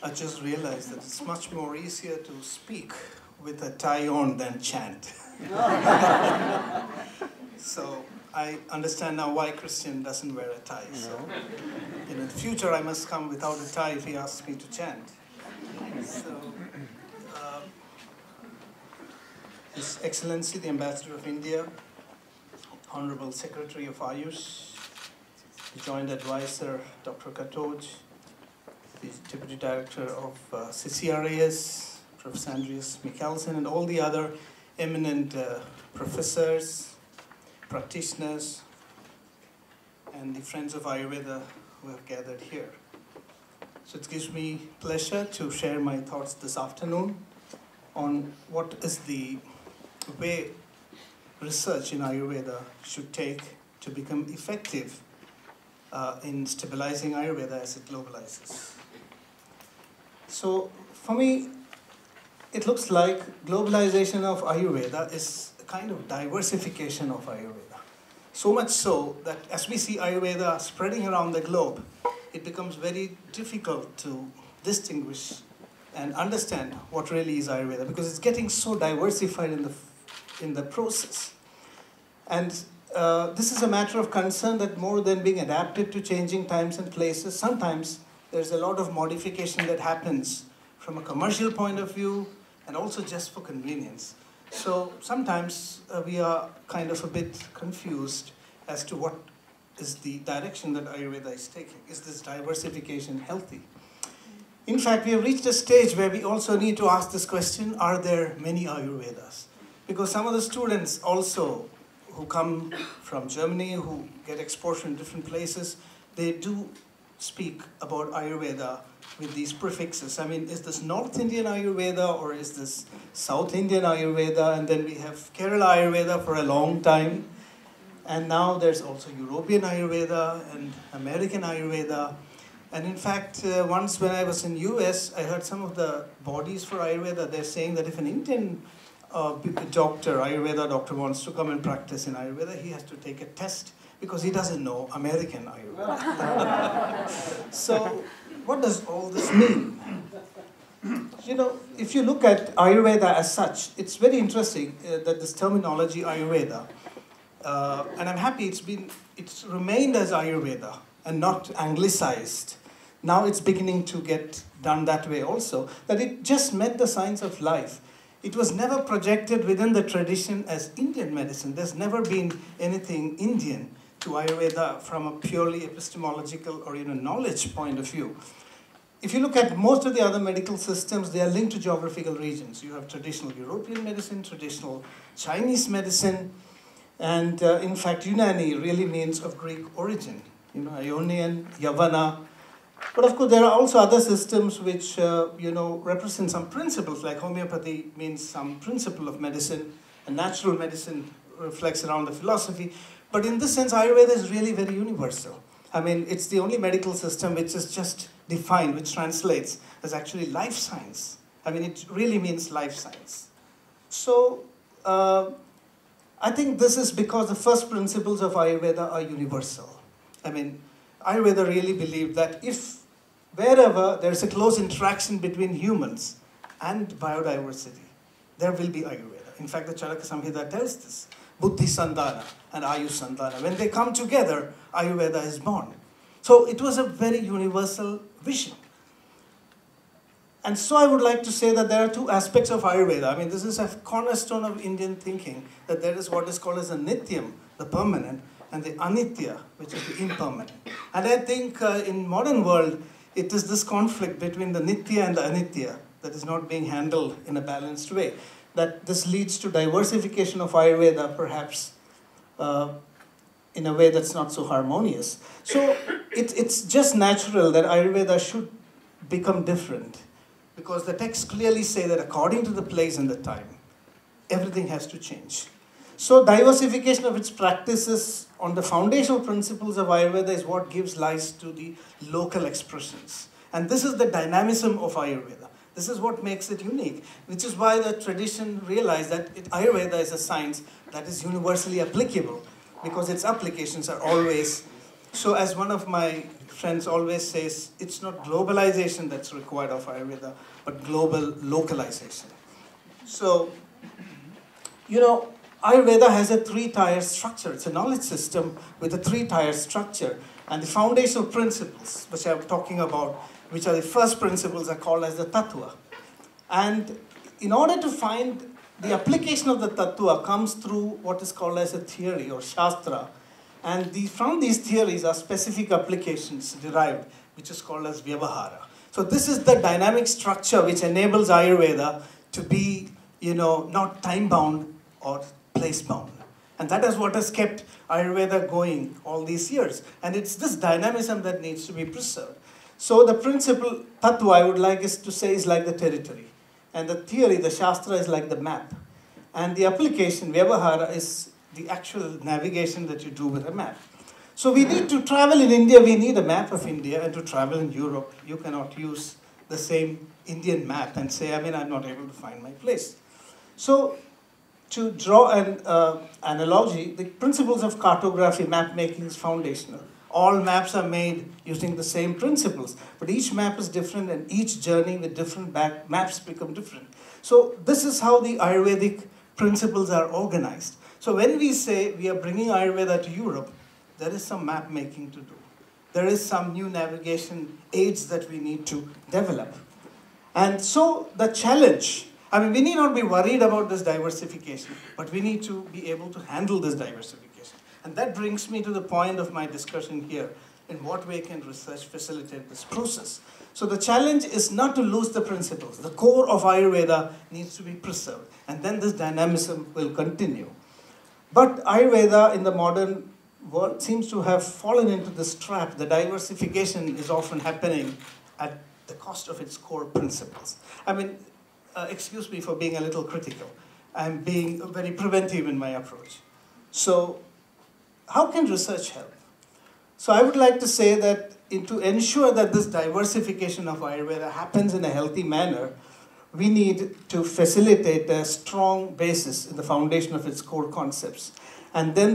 I just realized that it's much more easier to speak with a tie on than chant. So I understand now why Christian doesn't wear a tie. So in the future I must come without a tie if he asks me to chant. So, His Excellency, the Ambassador of India, Honorable Secretary of Ayush, the Joint Advisor, Dr. Katoj, the Deputy Director of CCRAS, Professor Andreas Mikkelsen, and all the other eminent professors, practitioners, and the friends of Ayurveda who have gathered here. So it gives me pleasure to share my thoughts this afternoon on what is the way research in Ayurveda should take to become effective in stabilizing Ayurveda as it globalizes. So for me, it looks like globalization of Ayurveda is a kind of diversification of Ayurveda. So much so that as we see Ayurveda spreading around the globe, it becomes very difficult to distinguish and understand what really is Ayurveda, because it's getting so diversified in the process. And this is a matter of concern that more than being adapted to changing times and places, sometimes there's a lot of modification that happens from a commercial point of view and also just for convenience. So sometimes we are kind of a bit confused as to what is the direction that Ayurveda is taking. Is this diversification healthy? In fact, we have reached a stage where we also need to ask this question, are there many Ayurvedas? Because some of the students also who come from Germany, who get exposure in different places, they do speak about Ayurveda with these prefixes. I mean, is this North Indian Ayurveda or is this South Indian Ayurveda? And then we have Kerala Ayurveda for a long time. And now there's also European Ayurveda and American Ayurveda. And in fact, once when I was in US, I heard some of the bodies for Ayurveda, they're saying that if an Indian Ayurveda doctor wants to come and practice in Ayurveda, he has to take a test because he doesn't know American Ayurveda. So what does all this mean? You know, if you look at Ayurveda as such, it's very interesting that this terminology Ayurveda, and I'm happy it's remained as Ayurveda and not anglicized. Now it's beginning to get done that way also, that it just meant the science of life. It was never projected within the tradition as Indian medicine. There's never been anything Indian to Ayurveda from a purely epistemological or knowledge point of view. If you look at most of the other medical systems, they are linked to geographical regions. You have traditional European medicine, traditional Chinese medicine, and in fact, Unani really means of Greek origin. Ionian, Yavana. But of course, there are also other systems which, represent some principles, like homeopathy means some principle of medicine, and natural medicine reflects around the philosophy. But in this sense, Ayurveda is really very universal. I mean, it's the only medical system which is just defined, which translates as actually life science. I mean, it really means life science. So, I think this is because the first principles of Ayurveda are universal. I mean, Ayurveda really believed that if wherever there's a close interaction between humans and biodiversity, there will be Ayurveda. In fact, the Charaka Samhita tells this. Buddhi Sandhana and Ayush Sandhana. When they come together, Ayurveda is born. So it was a very universal vision. And so I would like to say that there are two aspects of Ayurveda. I mean, this is a cornerstone of Indian thinking, that there is what is called as a Nityam, the permanent, and the Anitya, which is the impermanent. And I think in modern world, it is this conflict between the Nitya and the Anitya that is not being handled in a balanced way. That this leads to diversification of Ayurveda, perhaps in a way that's not so harmonious. So it's just natural that Ayurveda should become different, because the texts clearly say that according to the place and the time, everything has to change. So diversification of its practices on the foundational principles of Ayurveda is what gives rise to the local expressions. And this is the dynamism of Ayurveda. This is what makes it unique, which is why the tradition realized that Ayurveda is a science that is universally applicable, because its applications are always So as one of my friends always says, it's not globalization that's required of Ayurveda, but global localization. So, you know, Ayurveda has a three-tier structure. It's a knowledge system with a three-tier structure. And the foundational principles, which I'm talking about, which are the first principles, are called as the tattva. And in order to find the application of the tattva comes through what is called as a theory or shastra. And from these theories are specific applications derived, which is called as vyavahara. So this is the dynamic structure which enables Ayurveda to be, not time-bound or place-bound. And that is what has kept Ayurveda going all these years. And it's this dynamism that needs to be preserved. So the principle, tattva, I would like is to say, is like the territory. And the theory, the shastra, is like the map. And the application, vyavahara, is the actual navigation that you do with a map. So we need to travel in India, we need a map of India, and to travel in Europe, you cannot use the same Indian map and say, I'm not able to find my place. So to draw an analogy, the principles of cartography, map making is foundational. All maps are made using the same principles, but each map is different and each journey with different maps become different. So this is how the Ayurvedic principles are organized. So when we say we are bringing Ayurveda to Europe, there is some map making to do. There is some new navigation aids that we need to develop. And so the challenge, we need not be worried about this diversification, but we need to be able to handle this diversification. And that brings me to the point of my discussion here. In what way can research facilitate this process? So the challenge is not to lose the principles. The core of Ayurveda needs to be preserved. And then this dynamism will continue. But Ayurveda in the modern world seems to have fallen into this trap. The diversification is often happening at the cost of its core principles. Excuse me for being a little critical. I'm being very preventive in my approach. So how can research help? So I would like to say that to ensure that this diversification of Ayurveda happens in a healthy manner, we need to facilitate a strong basis in the foundation of its core concepts. And then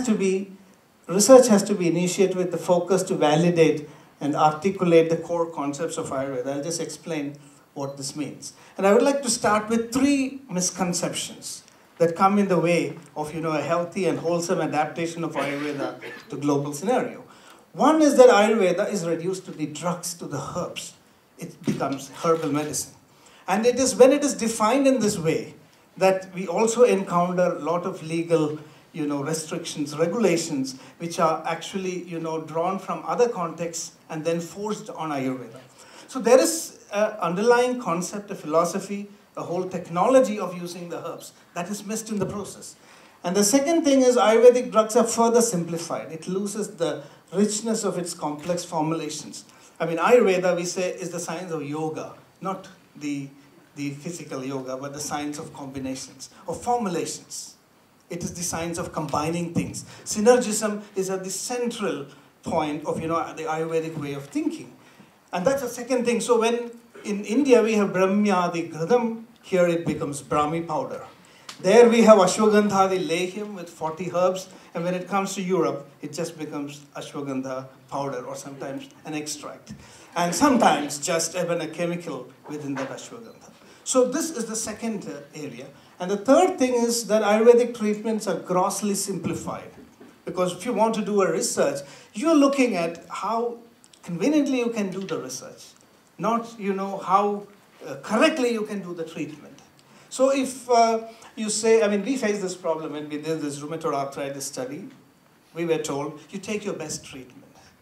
research has to be initiated with the focus to validate and articulate the core concepts of Ayurveda. I'll just explain what this means. And I would like to start with 3 misconceptions that come in the way of a healthy and wholesome adaptation of Ayurveda to global scenario. One is that Ayurveda is reduced to the drugs, to the herbs. It becomes herbal medicine. And it is when it is defined in this way that we also encounter a lot of legal restrictions, regulations, which are actually drawn from other contexts and then forced on Ayurveda. So there is an underlying concept, a philosophy, a whole technology of using the herbs that is missed in the process. And the second thing is Ayurvedic drugs are further simplified. It loses the richness of its complex formulations. Ayurveda, we say, is the science of yoga, not the physical yoga, but the science of combinations, of formulations. It is the science of combining things. Synergism is at the central point of the Ayurvedic way of thinking. And that's the second thing. So when in India we have Brahmya, the Ghadam, here it becomes Brahmi powder. There we have Ashwagandha, the lehyam with 40 herbs. And when it comes to Europe, it just becomes Ashwagandha powder or sometimes an extract. And sometimes just even a chemical within that Ashwagandha. So this is the second area. And the third thing is that Ayurvedic treatments are grossly simplified. Because if you want to do a research, you're looking at how conveniently you can do the research. Not, how correctly you can do the treatment. So if you say, we face this problem when we did this rheumatoid arthritis study. We were told, you take your best treatment.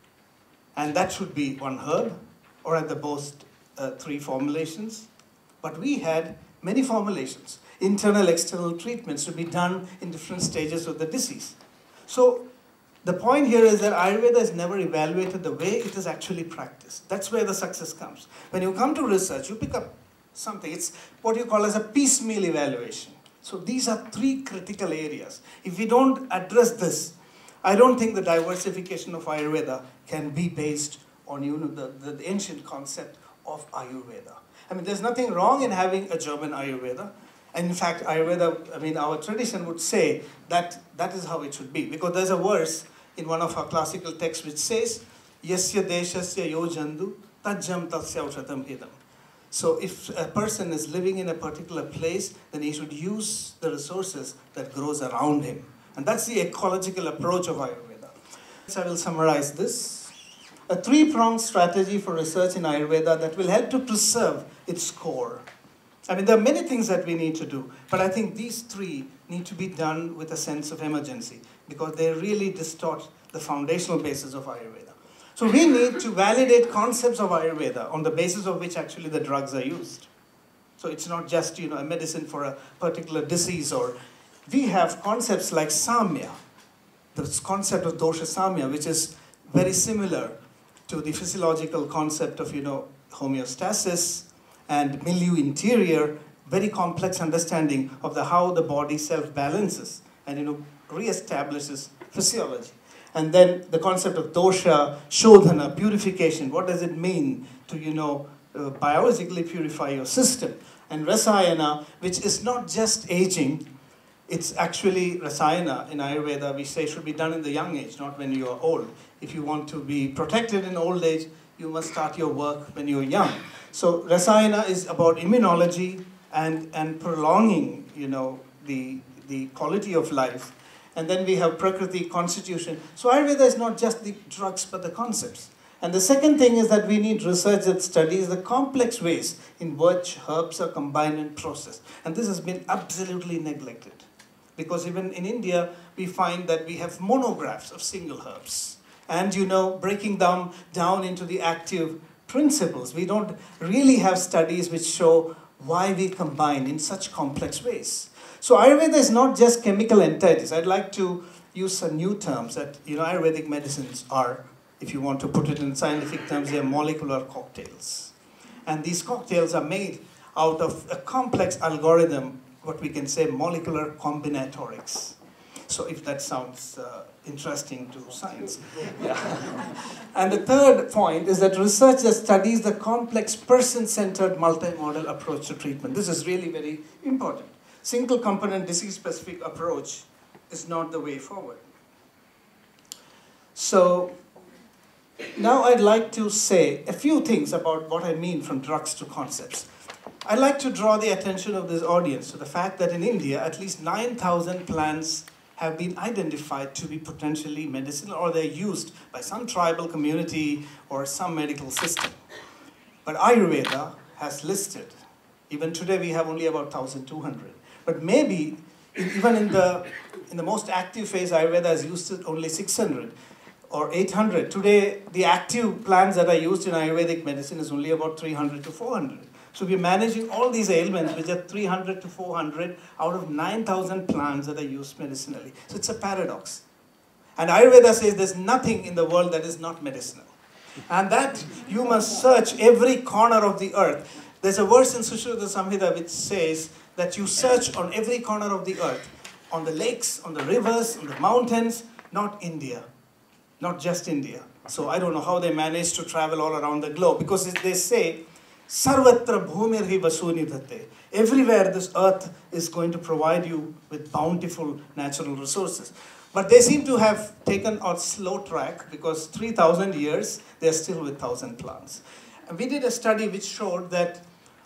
And that should be one herb, or at the most 3 formulations. But we had many formulations, internal, external treatments to be done in different stages of the disease. So the point here is that Ayurveda is never evaluated the way it is actually practiced. That's where the success comes. When you come to research, you pick up something. It's what you call as a piecemeal evaluation. So these are 3 critical areas. If we don't address this, I don't think the diversification of Ayurveda can be based on the ancient concept of Ayurveda. There's nothing wrong in having a German Ayurveda. And in fact, Ayurveda, our tradition would say that that is how it should be. Because there's a verse in one of our classical texts which says, Yasya deshasya yojandu tajjam tasya aushatam idam. So if a person is living in a particular place, then he should use the resources that grows around him. And that's the ecological approach of Ayurveda. So I will summarize this. A three-pronged strategy for research in Ayurveda that will help to preserve its core. I mean, there are many things that we need to do, but I think these three need to be done with a sense of emergency because they really distort the foundational basis of Ayurveda. So we need to validate concepts of Ayurveda on the basis of which actually the drugs are used. So it's not just, a medicine for a particular disease, or we have concepts like Samya, this concept of dosha Samya, which is very similar to the physiological concept of, homeostasis and milieu interior, very complex understanding of how the body self-balances and, reestablishes physiology. And then the concept of dosha, shodhana, purification. What does it mean to, biologically purify your system? And rasayana, which is not just aging, it's actually rasayana in Ayurveda, we say should be done in the young age, not when you are old. If you want to be protected in old age, you must start your work when you're young. So rasayana is about immunology and prolonging, the quality of life. And then we have Prakriti, constitution. So Ayurveda is not just the drugs, but the concepts. And the second thing is that we need research that studies the complex ways in which herbs are combined and processed. And this has been absolutely neglected. Because even in India, we find that we have monographs of single herbs. And, breaking them down into the active principles. We don't really have studies which show why we combine in such complex ways. So Ayurveda is not just chemical entities. I'd like to use some new terms that, Ayurvedic medicines are, if you want to put it in scientific terms, they are molecular cocktails. And these cocktails are made out of a complex algorithm, what we can say molecular combinatorics. So if that sounds interesting to science. Yeah. And the third point is that research that studies the complex person-centered multimodal approach to treatment. This is really very important. Single component disease-specific approach is not the way forward. So now I'd like to say a few things about what I mean from drugs to concepts. I'd like to draw the attention of this audience to the fact that in India, at least 9,000 plants have been identified to be potentially medicinal, or they're used by some tribal community or some medical system. But Ayurveda has listed, even today we have only about 1,200. But maybe, even in the most active phase, Ayurveda has used it only 600 or 800. Today, the active plants that are used in Ayurvedic medicine is only about 300 to 400. So we're managing all these ailments, which are 300 to 400 out of 9,000 plants that are used medicinally. So it's a paradox. And Ayurveda says there's nothing in the world that is not medicinal. And that you must search every corner of the earth. There's a verse in Sushruta Samhita which says that you search on every corner of the earth, on the lakes, on the rivers, on the mountains, not India, not just India. So I don't know how they manage to travel all around the globe, because they say, Sarvatra bhumirhi vasunidhate. Everywhere this earth is going to provide you with bountiful natural resources. But they seem to have taken a slow track, because 3,000 years, they're still with 1,000 plants. And we did a study which showed that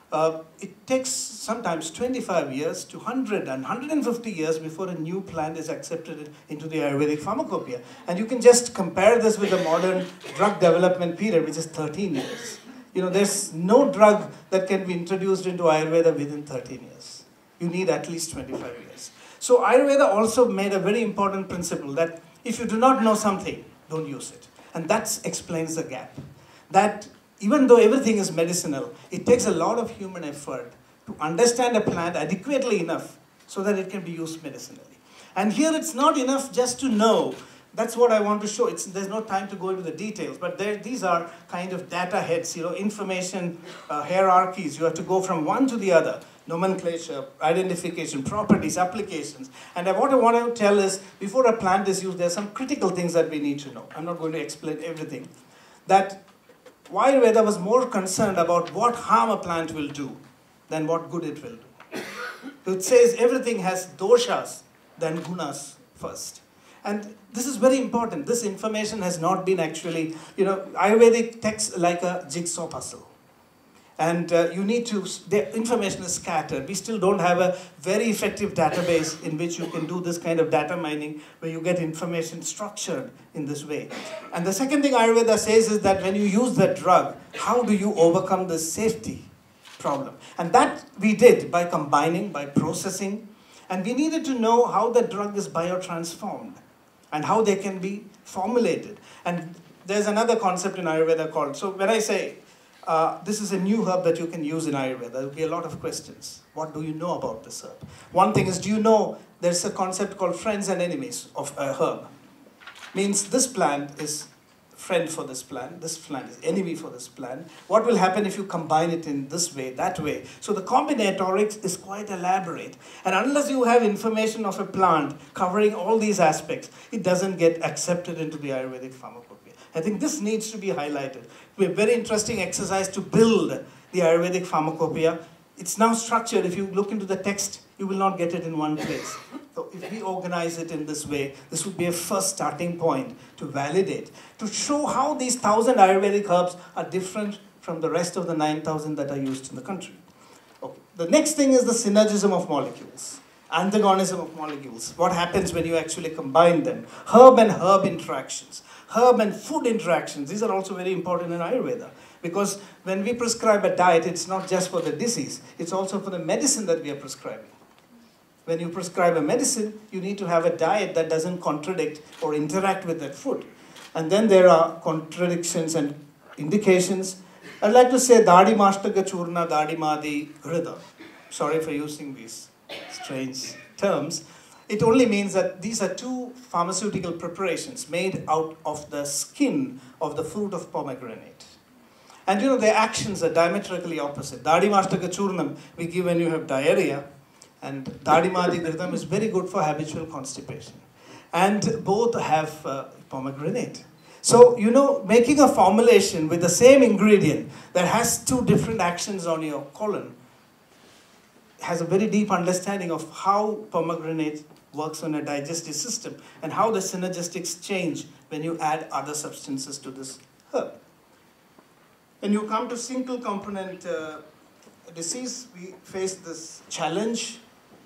it takes sometimes 25 years to 100 and 150 years before a new plant is accepted into the Ayurvedic pharmacopoeia. And you can just compare this with the modern drug development period, which is 13 years. There's no drug that can be introduced into Ayurveda within 13 years. You need at least 25 years. So Ayurveda also made a very important principle that if you do not know something, don't use it. And that explains the gap. That even though everything is medicinal, it takes a lot of human effort to understand a plant adequately enough so that it can be used medicinally. And here it's not enough just to know. That's what I want to show. There's no time to go into the details, but these are kind of data heads, information hierarchies. You have to go from one to the other. Nomenclature, identification, properties, applications. And what I want to tell is, before a plant is used, there are some critical things that we need to know. I'm not going to explain everything. That Ayurveda was more concerned about what harm a plant will do than what good it will do. It says everything has doshas than gunas first. And this is very important. This information has not been actually, Ayurvedic text like a jigsaw puzzle. And you need to, the information is scattered. We still don't have a very effective database in which you can do this kind of data mining where you get information structured in this way. And the second thing Ayurveda says is that when you use that drug, how do you overcome the safety problem? And that we did by combining, by processing. And we needed to know how the drug is biotransformed and how they can be formulated. And there's another concept in Ayurveda called, so when I say, this is a new herb that you can use in Ayurveda, there will be a lot of questions. What do you know about this herb? One thing is, do you know there's a concept called friends and enemies of a herb? Means this plant is friend for this plant is enemy for this plant. What will happen if you combine it in this way, that way? So the combinatorics is quite elaborate. And unless you have information of a plant covering all these aspects, it doesn't get accepted into the Ayurvedic pharmacopoeia. I think this needs to be highlighted. It's a very interesting exercise to build the Ayurvedic pharmacopoeia. It's now structured. If you look into the text, you will not get it in one place. So if we organize it in this way, this would be a first starting point to validate, to show how these 1,000 Ayurvedic herbs are different from the rest of the 9,000 that are used in the country. Okay. The next thing is the synergism of molecules, antagonism of molecules. What happens when you actually combine them? Herb and herb interactions, herb and food interactions. These are also very important in Ayurveda. Because when we prescribe a diet, it's not just for the disease, it's also for the medicine that we are prescribing. When you prescribe a medicine, you need to have a diet that doesn't contradict or interact with that food. And then there are contradictions and indications. I'd like to say Dadi Mashtaka Churna, Dadi Madi Hrida. Sorry for using these strange terms. It only means that these are two pharmaceutical preparations made out of the skin of the fruit of pomegranate. And their actions are diametrically opposite. Dadi Mashtaka Churnam we give when you have diarrhea, and Dadi Madi Gridam is very good for habitual constipation. And both have pomegranate. So, making a formulation with the same ingredient that has two different actions on your colon has a very deep understanding of how pomegranate works on a digestive system and how the synergistics change when you add other substances to this herb. When you come to single component disease, we face this challenge.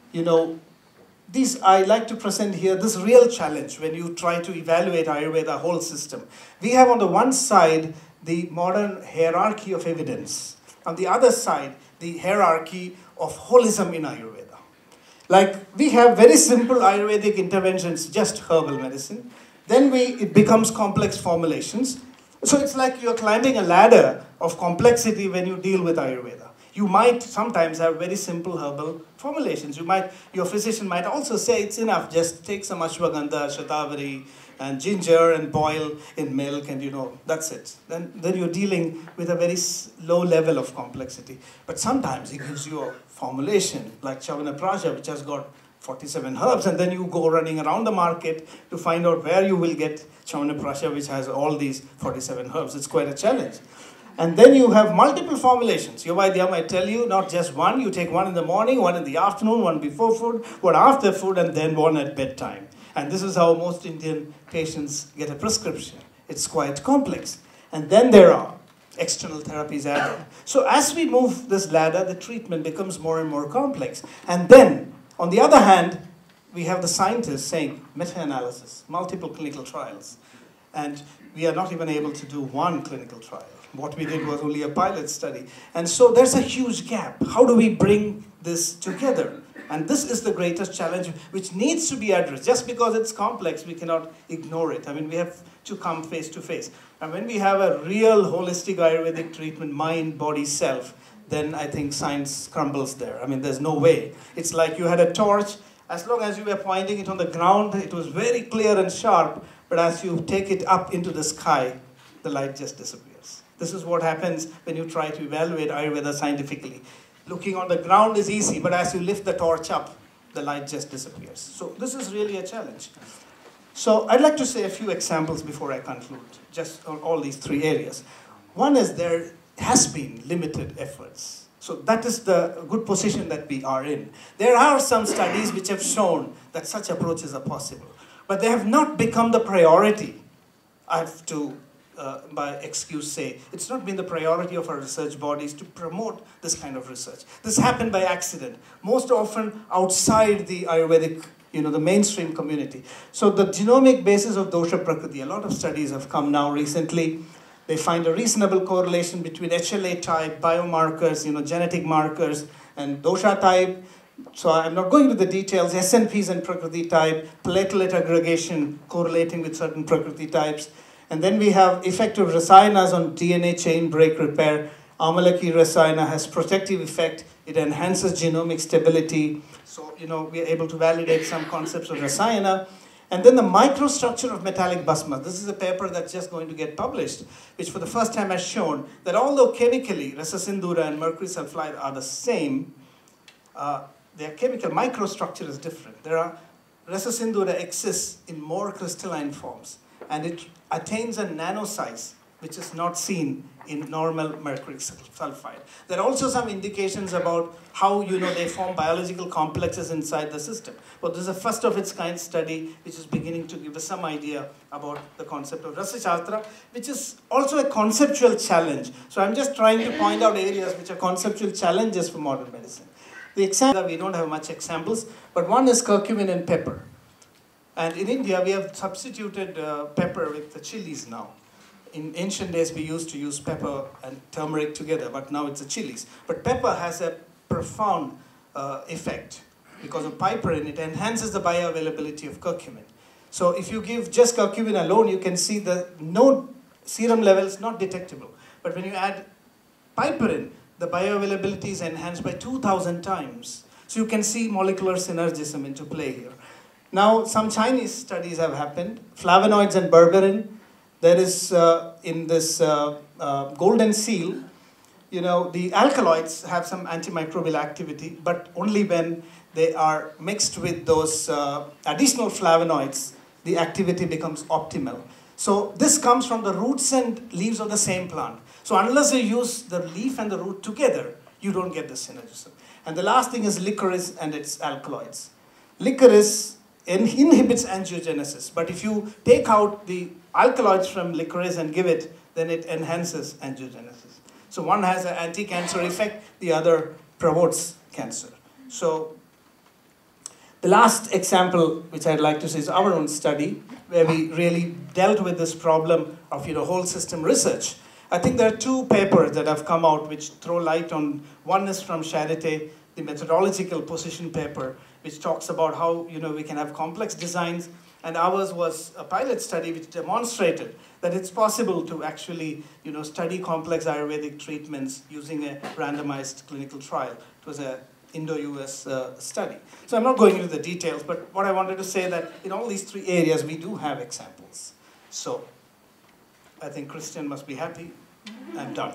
I like to present here this real challenge when you try to evaluate Ayurveda whole system. We have on the one side the modern hierarchy of evidence. On the other side, the hierarchy of holism in Ayurveda. Like we have very simple Ayurvedic interventions, just herbal medicine. Then it becomes complex formulations. So it's like you're climbing a ladder of complexity when you deal with Ayurveda. You might sometimes have very simple herbal formulations. Your physician might also say it's enough, just take some ashwagandha, shatavari, and ginger and boil in milk and that's it. Then you're dealing with a very low level of complexity. But sometimes he gives you a formulation like Chavanaprasha, which has got 47 herbs, and then you go running around the market to find out where you will get Chavanaprasha, which has all these 47 herbs. It's quite a challenge. And then you have multiple formulations. Your Vaidya might tell you not just one, you take one in the morning, one in the afternoon, one before food, one after food, and then one at bedtime. And this is how most Indian patients get a prescription. It's quite complex. And then there are external therapies added. So as we move this ladder, the treatment becomes more and more complex. And then, on the other hand, we have the scientists saying meta-analysis, multiple clinical trials. And we are not even able to do one clinical trial. What we did was only a pilot study. And so there's a huge gap. How do we bring this together? And this is the greatest challenge which needs to be addressed. Just because it's complex, we cannot ignore it. We have to come face to face. And when we have a real holistic Ayurvedic treatment, mind, body, self, then I think science crumbles there. There's no way. It's like you had a torch. As long as you were pointing it on the ground, it was very clear and sharp. But as you take it up into the sky, the light just disappears. This is what happens when you try to evaluate Ayurveda scientifically. Looking on the ground is easy, but as you lift the torch up, the light just disappears. So this is really a challenge. So I'd like to say a few examples before I conclude, just on all these three areas. One is there has been limited efforts. So that is the good position that we are in. There are some studies which have shown that such approaches are possible. but they have not become the priority. I have to, by excuse, say, it's not been the priority of our research bodies to promote this kind of research. This happened by accident, most often outside the Ayurvedic, the mainstream community. So the genomic basis of dosha prakriti, a lot of studies have come now recently. They find a reasonable correlation between HLA type, biomarkers, genetic markers, and dosha type. So I'm not going into the details, SNPs and prakriti type, platelet aggregation correlating with certain prakriti types. And then we have effective rasayanas on DNA chain break repair. Amalaki rasayana has protective effect. It enhances genomic stability. So, we are able to validate some concepts of rasayana. And then the microstructure of metallic bhasma. This is a paper that's just going to get published, which for the first time has shown that although chemically rasasindura and mercury sulfide are the same, their chemical microstructure is different. Rasasindura exists in more crystalline forms, and it attains a nano size, which is not seen in normal mercury sulfide. There are also some indications about how they form biological complexes inside the system. But this is a first of its kind study which is beginning to give us some idea about the concept of Rasashastra, which is also a conceptual challenge. So I'm just trying to point out areas which are conceptual challenges for modern medicine. The example, we don't have much examples, but one is curcumin and pepper. And in India, we have substituted pepper with the chilies now. In ancient days, we used to use pepper and turmeric together, but now it's the chilies. But pepper has a profound effect because of piperine. It enhances the bioavailability of curcumin. So if you give just curcumin alone, you can see no serum levels not detectable. But when you add piperine, the bioavailability is enhanced by 2,000 times. So you can see molecular synergism into play here. Now, some Chinese studies have happened. Flavonoids and berberine. There is, in this golden seal, the alkaloids have some antimicrobial activity, but only when they are mixed with those additional flavonoids, the activity becomes optimal. So this comes from the roots and leaves of the same plant. So unless you use the leaf and the root together, you don't get the synergism. And the last thing is licorice and its alkaloids. Licorice inhibits angiogenesis, but if you take out the alkaloids from licorice and give it, then it enhances angiogenesis. So one has an anti-cancer effect, the other promotes cancer. So the last example which I'd like to say is our own study, where we really dealt with this problem of whole system research. I think there are two papers that have come out which throw light on. One is from Charité, the methodological position paper, which talks about how we can have complex designs, and ours was a pilot study which demonstrated that it's possible to actually study complex Ayurvedic treatments using a randomized clinical trial. It was a Indo-US study. So I'm not going into the details, but what I wanted to say that in all these three areas we do have examples. So I think Christian must be happy. I'm done.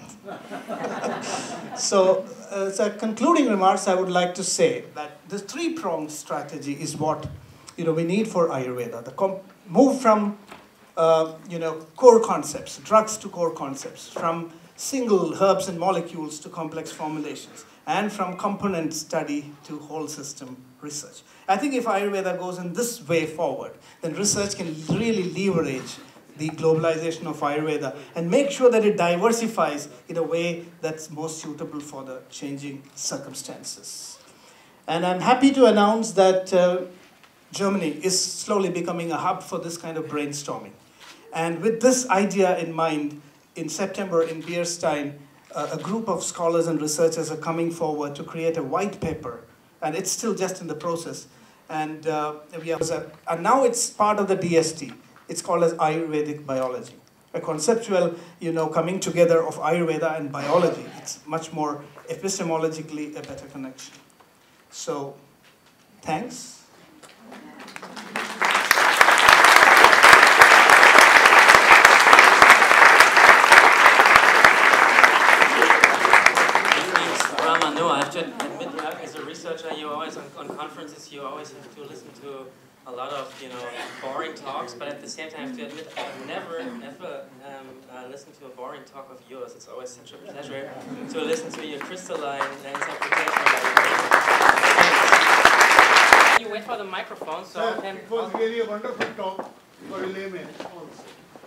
So, as a concluding remarks, I would like to say that this three-pronged strategy is what we need for Ayurveda. The move from core concepts, drugs to core concepts, from single herbs and molecules to complex formulations, and from component study to whole system research. I think if Ayurveda goes in this way forward, then research can really leverage the globalization of Ayurveda and make sure that it diversifies in a way that's most suitable for the changing circumstances. And I'm happy to announce that Germany is slowly becoming a hub for this kind of brainstorming. And with this idea in mind, in September in Bierstein, a group of scholars and researchers are coming forward to create a white paper, and it's still just in the process. And now it's part of the DST. It's called as Ayurvedic biology, a conceptual, coming together of Ayurveda and biology. It's much more epistemologically a better connection. So, thanks. No, I have to admit, as a researcher, you always, on conferences, you always have to listen to a lot of, boring talks, but at the same time, I have to admit, I've never listened to a boring talk of yours. It's always such a pleasure to listen to your crystalline interpretation. Can you wait for the microphone so I can... It was really a wonderful talk for a layman also.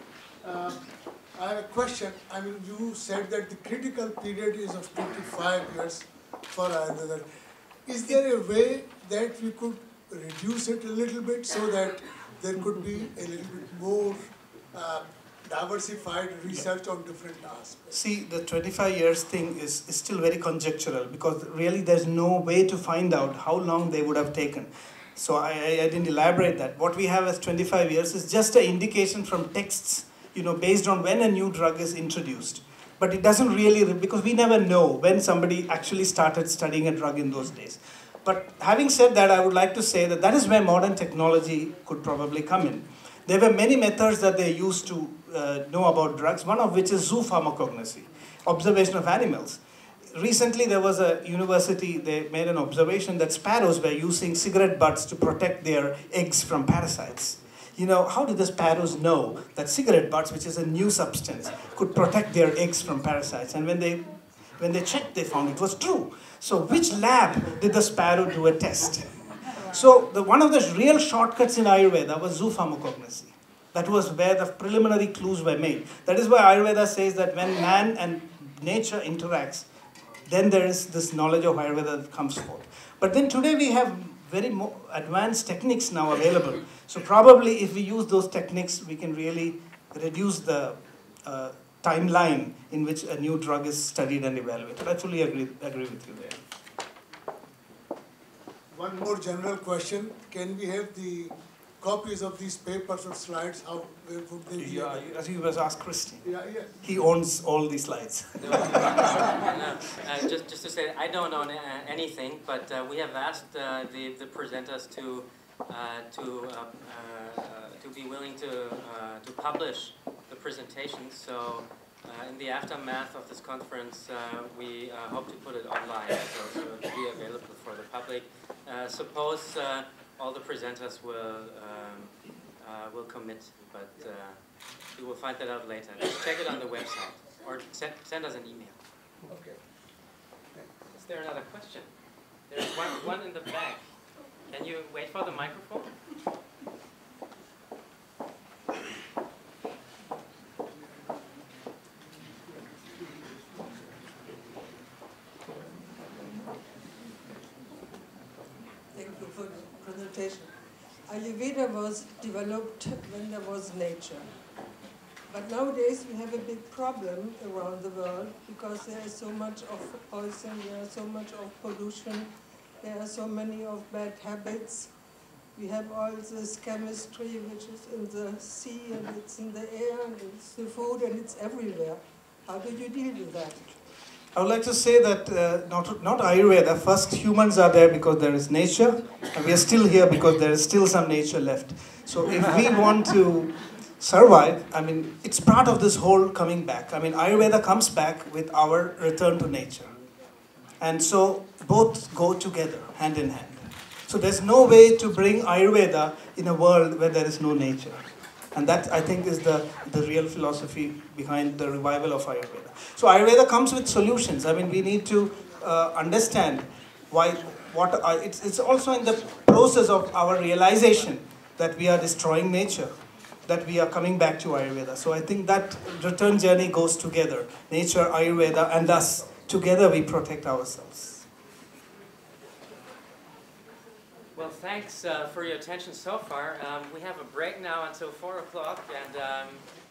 I have a question. I mean, you said that the critical period is of 25 years for Ayurveda. Is there a way that we could reduce it a little bit so that there could be a little bit more diversified research on different aspects? See, the 25 years thing is still very conjectural because really there's no way to find out how long they would have taken. So I didn't elaborate that. What we have as 25 years is just an indication from texts, based on when a new drug is introduced. But it doesn't really, because we never know when somebody actually started studying a drug in those days. But having said that, I would like to say that is where modern technology could probably come in. There were many methods that they used to know about drugs, one of which is zoopharmacognosy, observation of animals. Recently, there was a university, they made an observation that sparrows were using cigarette butts to protect their eggs from parasites. How did the sparrows know that cigarette butts, which is a new substance, could protect their eggs from parasites? And when they checked, they found it was true. So which lab did the sparrow do a test? So one of the real shortcuts in Ayurveda was zoopharmacognosy. That was where the preliminary clues were made. That is why Ayurveda says that when man and nature interacts, then there is this knowledge of Ayurveda that comes forth. But then today we have very advanced techniques now available. So probably if we use those techniques, we can really reduce the timeline in which a new drug is studied and evaluated. I fully agree with you there. One more general question. Can we have the copies of these papers or slides? Where would they be? Yeah, as you was asked Christian. Yeah. He owns all these slides. Just to say, I don't own anything, but we have asked the presenters to be willing to publish the presentations. So in the aftermath of this conference, we hope to put it online, so it will be available for the public. Suppose all the presenters will commit, but you will find that out later. Just check it on the website or send us an email. Okay. Is there another question? There's one in the back. Can you wait for the microphone? Thank you for the presentation. Ayurveda was developed when there was nature. But nowadays we have a big problem around the world because there is so much of poison, there is so much of pollution, there are so many of bad habits. We have all this chemistry which is in the sea and it's in the air and it's the food and it's everywhere. How do you deal with that? I would like to say that not Ayurveda. First, humans are there because there is nature, and we are still here because there is still some nature left. So if we want to survive, it's part of this whole coming back. Ayurveda comes back with our return to nature. And so both go together, hand in hand. So there's no way to bring Ayurveda in a world where there is no nature. And that, I think, is the real philosophy behind the revival of Ayurveda. So Ayurveda comes with solutions. We need to understand it's also in the process of our realization that we are destroying nature, that we are coming back to Ayurveda. So I think that return journey goes together. Nature, Ayurveda, and us. Together we protect ourselves. Well, thanks for your attention so far. We have a break now until 4 o'clock, and